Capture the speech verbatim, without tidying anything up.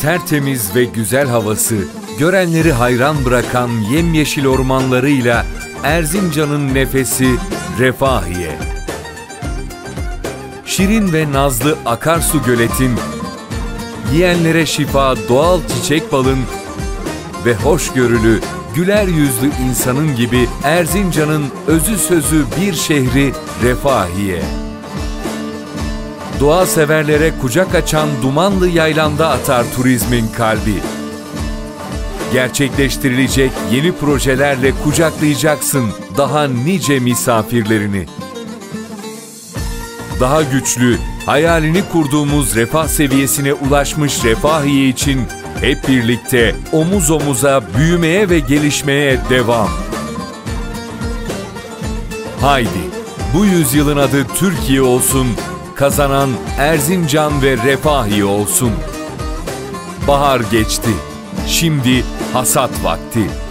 tertemiz ve güzel havası, görenleri hayran bırakan yemyeşil ormanlarıyla Erzincan'ın nefesi Refahiye. Şirin ve nazlı akarsu göletin, yiyenlere şifa doğal çiçek balın ve hoşgörülü, güler yüzlü insanın gibi Erzincan'ın özü sözü bir şehri Refahiye. Doğa severlere kucak açan Dumanlı Yaylan'da atar turizmin kalbi. Gerçekleştirilecek yeni projelerle kucaklayacaksın daha nice misafirlerini. Daha güçlü, hayalini kurduğumuz refah seviyesine ulaşmış Refahiye için hep birlikte omuz omuza büyümeye ve gelişmeye devam. Haydi, bu yüzyılın adı Türkiye olsun, kazanan Erzincan ve Refahiye olsun. Bahar geçti, şimdi hasat vakti.